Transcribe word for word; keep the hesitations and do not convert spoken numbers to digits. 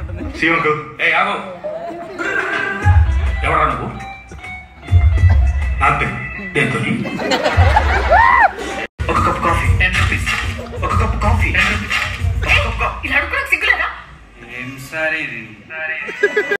సీఎంకు ఏ ఆగు ఎవరా నువ్వు నాకు దేంతో ఒక కప్ కాఫీ టెన్ రూపీస్ ఒక కప్ కాఫీ టెన్ రూపీస్ ఒక కప్ కాఫీ ఇలా అడుగులకు సిగ్గులేదా ఏం సార్ ఇది